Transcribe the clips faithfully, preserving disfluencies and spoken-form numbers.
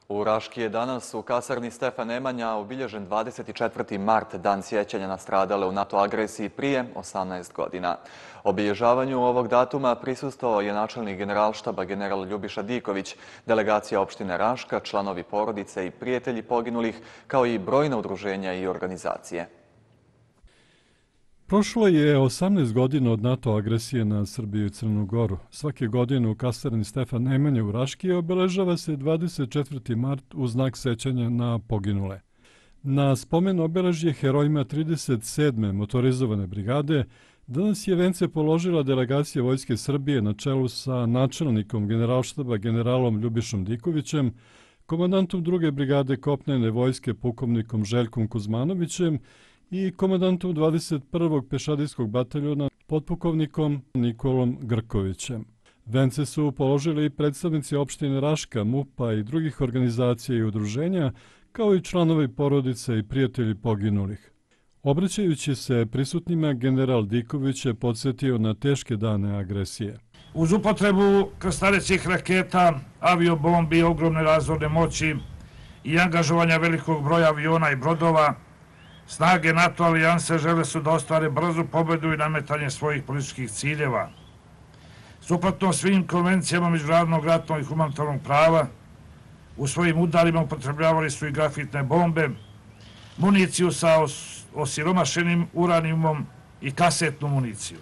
U Raški je danas u kasarni Stefan Nemanja obilježen dvadeset četvrti mart, dan sjećanja na stradale u NATO agresiji prije osamnaest godina. Obilježavanju ovog datuma prisustvovao je načelnik Generalštaba general Ljubiša Diković, delegacija opštine Raška, članovi porodice i prijatelji poginulih, kao i brojna udruženja i organizacije. Prošlo je osamnaest godina od NATO agresije na Srbiju i Crnu Goru. Svake godine u kasarni Stefan Nemanja u Raški obeležava se dvadeset četvrti mart u znak sećanja na poginule. Na spomen obeležje herojima trideset sedme motorizovane brigade danas je vence položila delegacija Vojske Srbije na čelu sa načelnikom Generalštaba generalom Ljubišom Dikovićem, komandantom druge brigade kopnene vojske pukovnikom Željkom Kuzmanovićem i komandantom dvadeset prvog pešadijskog bataljona potpukovnikom Nikolom Grkovićem. Vence su položili predstavnici opštine Raška, MUP-a i drugih organizacija i udruženja, kao i članovi porodice i prijatelji poginulih. Obraćajući se prisutnima, general Diković je podsjetio na teške dane agresije. Uz upotrebu krstarećih raketa, aviobombi, ogromne razorne moći i angažovanja velikog broja aviona i brodova, snage NATO alijanse žele su da ostvare brzu pobedu i nametanje svojih političkih ciljeva. Suprotno svim konvencijama međunarodnog ratnog i humanitarnog prava, u svojim udarima upotrebljavali su i grafitne bombe, municiju sa osiromašenim uranijumom i kasetnu municiju.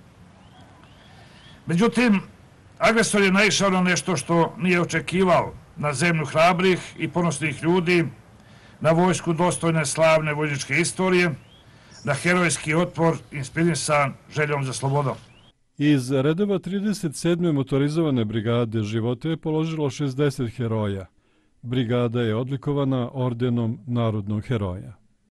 Međutim, agresor je naišao na nešto što nije očekivao, na zemlju hrabrih i ponosnih ljudi, na vojsku dostojne slavne vojničke istorije, na herojski otpor inspirisan željom za slobodom. Iz redova trideset sedme motorizovane brigade živote je položilo šezdeset heroja. Brigada je odlikovana ordenom narodnog heroja.